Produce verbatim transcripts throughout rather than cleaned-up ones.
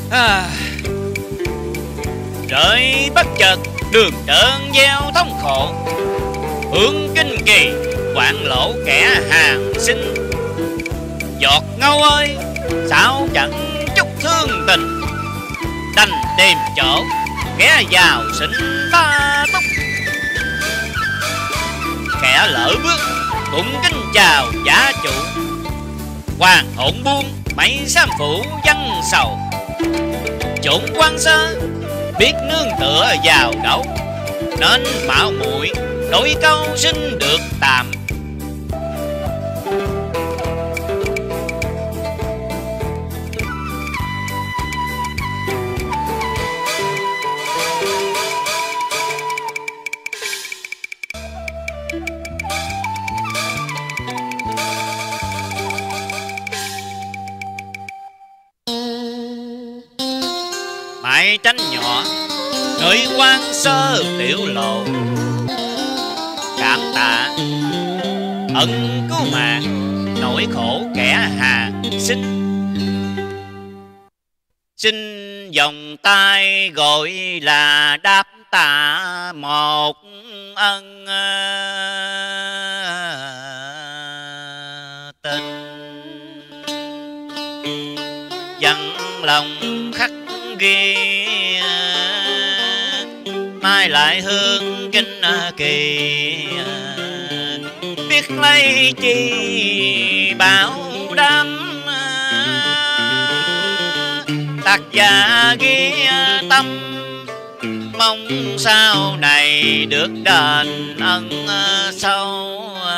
À, trời bất chợt đường trơn gieo thống khổ, hướng kinh kỳ quạng lỗ kẻ hàng sinh. Giọt ngâu ơi sao chẳng chút thương tình, đành tìm chỗ ghé vào xinh ta túc. Kẻ lỡ bước cũng kính chào giá chủ, hoàng hôn buông mấy sam phủ văn sầu. Chốn quan sơ biết nương tựa vào đâu, nên mạo muội đôi câu xin được tạm. Mãi tránh nhỏ nơi quan sơ tiểu lộ, cảm tạ ân cứu mạng nỗi khổ kẻ hàng sinh. Xin vòng tay gọi là đáp tạ một ân tình, dặn lòng khắc ghi mai lại hương kinh kỳ. Biết lấy chi bảo đám, tác giả ghi tâm mong sau này được đền ân sâu.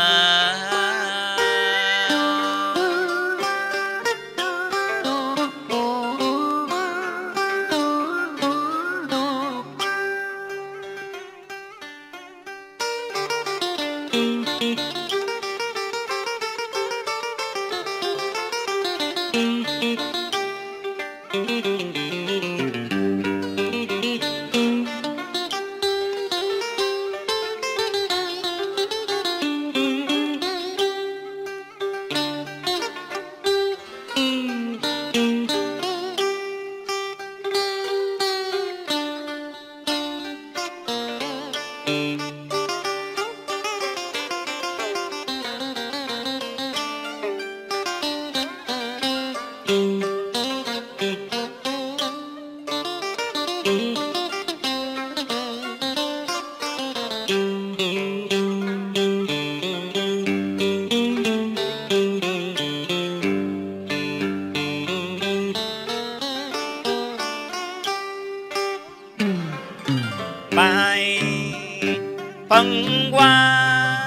Bài phân qua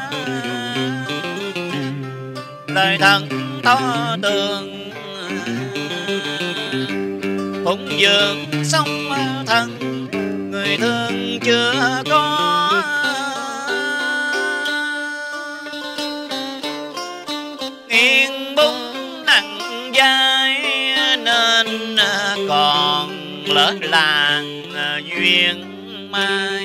lời thần to tường, phụng dường sông thân người thương chưa có. Nghiêng bún nặng vai nên còn lỡ làng duyên mai.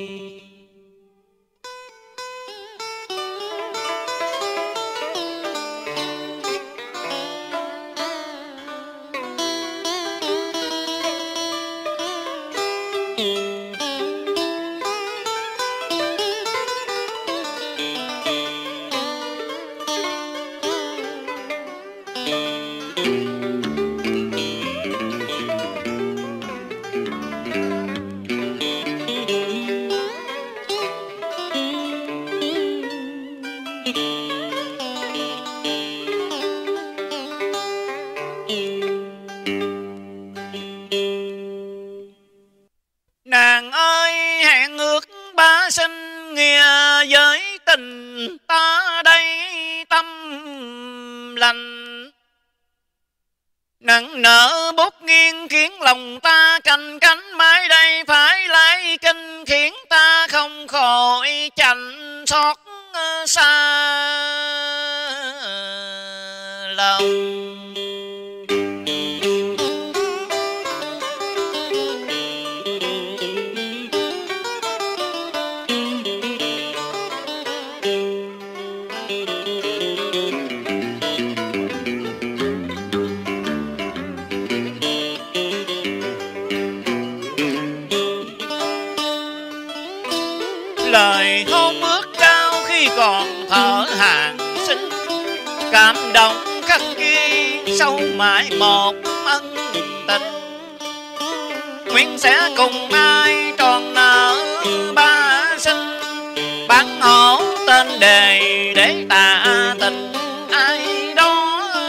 Nàng ơi hẹn ước ba sinh nghĩa với tình ta đây tâm lành. Nặng nở bút nghiêng khiến lòng ta canh cánh mãi đây phải lấy kinh, khiến ta không khỏi chạnh xót xa lòng. lời hôn ước trao khi còn thở hàng sinh, cảm động khắc ghi sâu mãi một ân tình. Nguyện sẽ cùng ai tròn nợ ba sinh, bán hổ tên đề để tạ tình ai đó.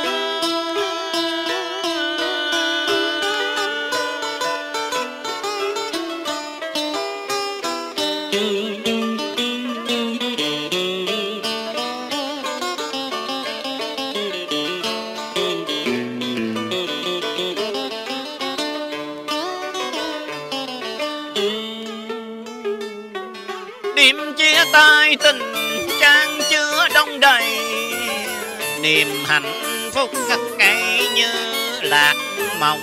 Đêm chia tay tình trang chứa đông đầy, niềm hạnh phúc khắc ngay như lạc mộng.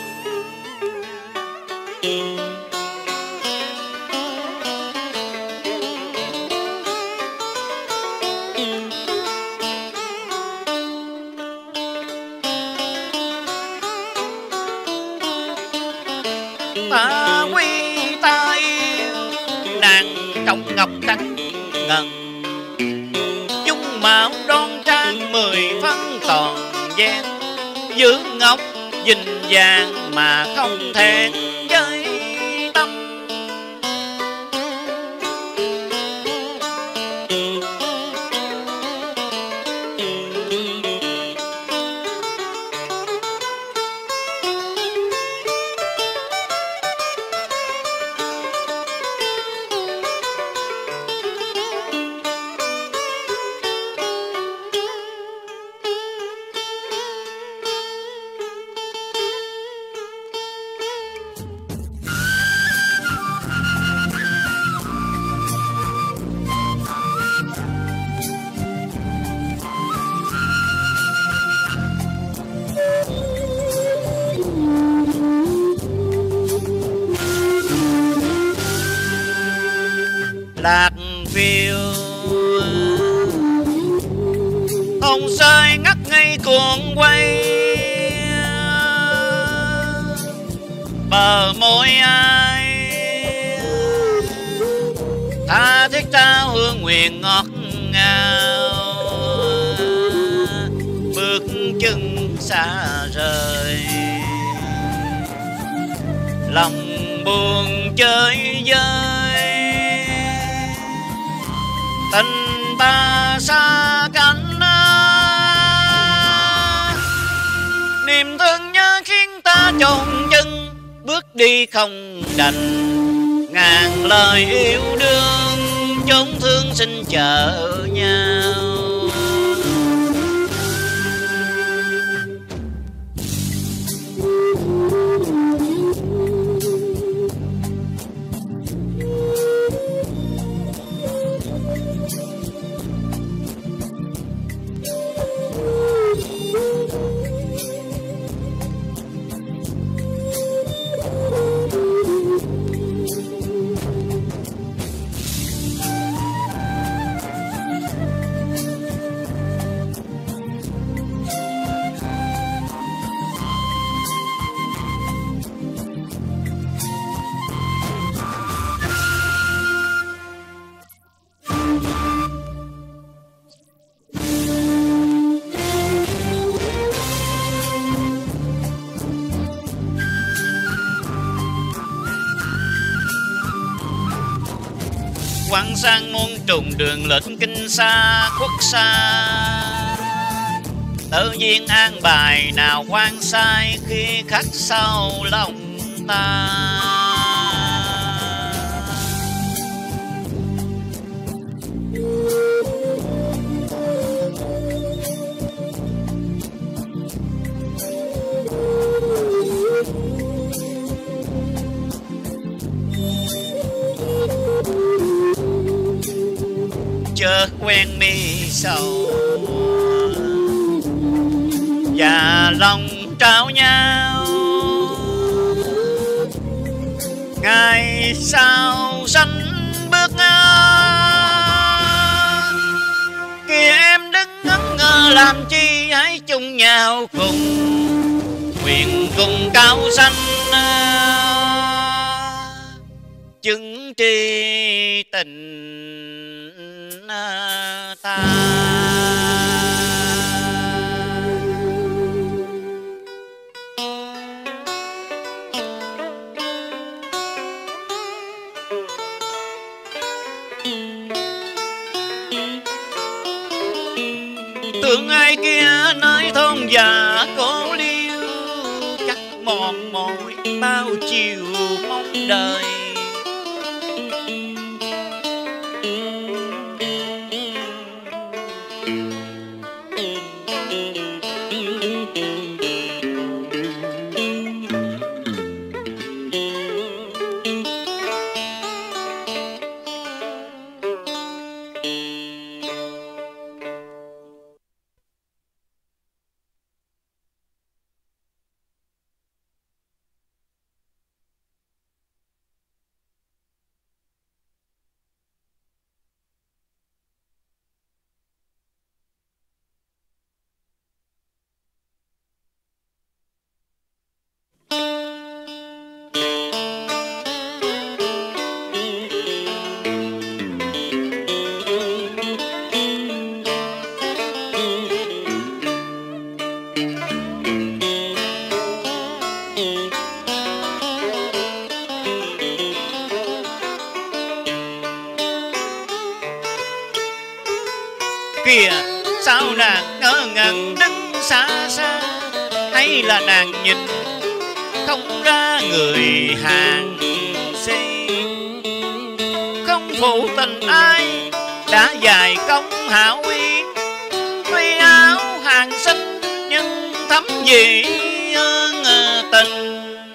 Ta quy ta yêu nàng trong ngọc trắng ngần, dung mạo đoan trang mười phân toàn gian, giữ ngọc dình vàng mà không thẹn với tâm. Lạc phiêu hồng rơi ngắt ngây cuồng quay, bờ môi ai tha thiết trao hương nguyện ngọt ngào. Bước chân xa rời lòng buồn chơi vơi, tình ta xa cánh. Niềm thương nhớ khiến ta chồn chân, bước đi không đành. Ngàn lời yêu đương chốn thương xin chờ nhau. Quăng sang muôn trùng đường lệnh kinh xa khuất xa, tự nhiên an bài nào quan sai khi khắc sâu lòng ta. Chợt quen mi sầu và lòng trao nhau, ngày sau sanh bước kia em đứng ngẩn ngơ làm chi, hãy chung nhau cùng nguyện cùng cao sanh. chứng tri tình ta. Tưởng ai kia nói thôn già cô liêu, chắc mòn mỏi bao chiều mong đời. Kìa sao nàng ngỡ ngàng đứng xa xa, hay là nàng nhìn không ra người hàng si. Không phụ tình ai đã dài công hảo ý, tuy áo hàng xinh nhưng thấm gì ơn tình.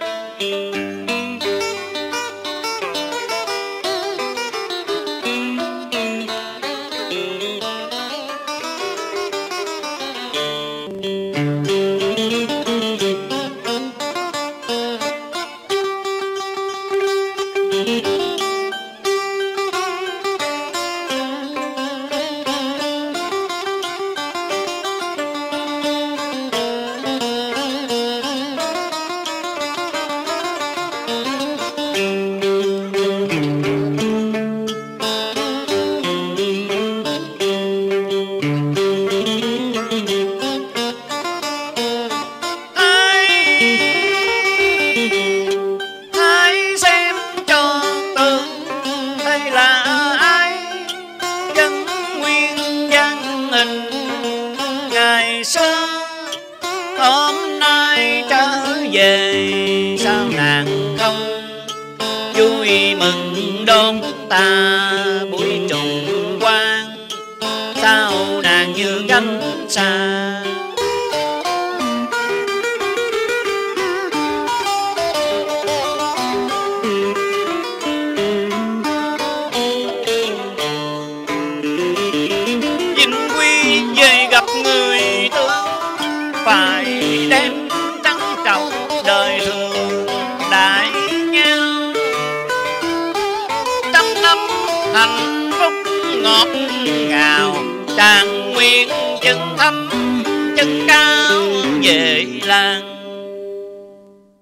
Ngày xưa hôm nay trở về, sao nàng không vui mừng đón ta buổi trùng quang? Sao nàng như cánh xa phải đem trắng trọc đời thường đại nhau. Trăm năm hạnh phúc ngọt ngào, tràn nguyện chân thâm chân cao về làng.